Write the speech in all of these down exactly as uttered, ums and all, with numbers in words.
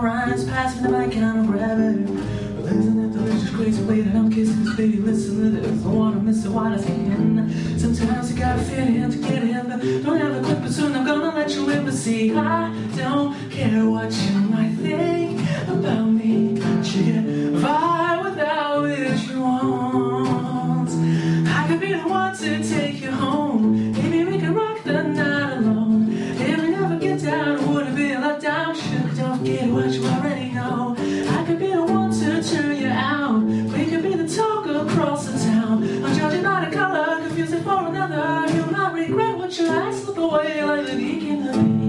rhymes, pass me the mic and I'ma grab it. Listen to the delicious crazy way that I'm kissing this baby. Listen to this, I wanna miss it while I can. Sometimes you gotta fit in to get in, but don't ever quit, but soon I'm gonna let you in. But see, I don't care what you might think about me. You get by without what you want. I could be the one to take you home. Maybe we can rock the night alone. If we never get down, it wouldn't be a letdown. Sugar, don't forget what you already know. I could be the one to turn you out. We could be the talk across the town. I'm judging by the color, confusing for another. You might regret what your eyes slip away like the geek in the beat.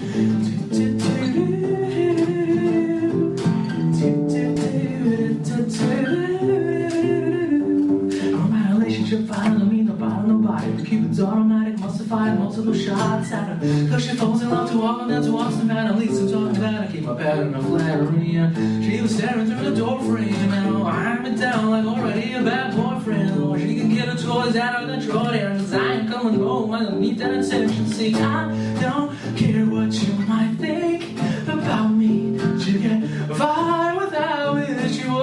My relationship fine, I mean nobody, nobody. Cupid's automatic, must have fired multiple shots at her. Cause she falls in love too often, then too often, man. At least I'm talking about I keep my pattern of flattery. She was staring through the door frame, and oh, I'm it down like already a bad boyfriend. Oh, she can get her toys out of the drawer there, cause I ain't coming home, I don't need that attention. See, I don't care what you might think about me. You get vibe without with you.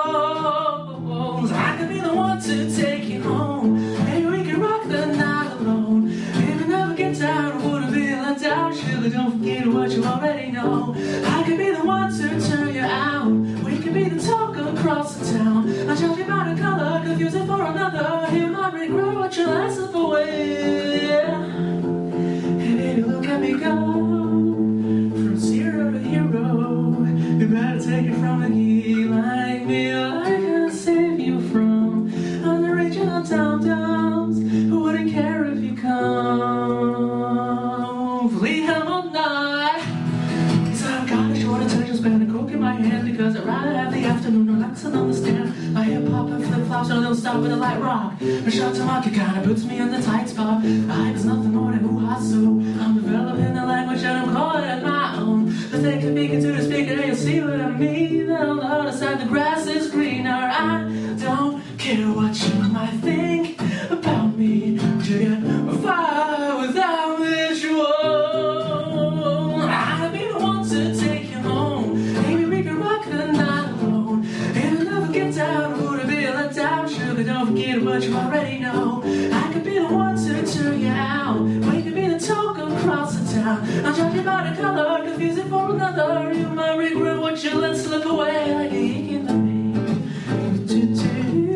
I could be the one to take you home. Maybe we can rock the night alone. If we never get down, it wouldn't be let down. Sugar, don't forget what you already know. I could be the one to turn you out. We could be the talk across the town. I judge you by the color, confuse it for another. You might regret what you let slip away. Hey baby, look at me go. From zero to hero. You better take it from a geek like me. I can save you from unoriginal dum-dums who wouldn't care if you come. Fleet him all night. Cause I've got a short attention span, a coke in my hand, because I'd rather have the afternoon relax and understand. My hip hop and flip flops, so don't stop with a light rock. A shot to market kinda puts me in the tight spot. I was nothing more than hoo-ha, so I'm developing the language and I'm calling it my own. But they can speak into the speaker and you'll see what I mean. Then on the other side the grass is greener. I don't care what you might think about me. You get fire without visual. I'll be the one to take you home. Maybe we can rock the night alone. If we never get down, it wouldn't be a letdown. Sugar, don't forget what you already know. I could be the one to turn you out. We could be the talk across the town. I'm judging by the color, confusing for another. You might regret what you let slip away like a geek in the beat.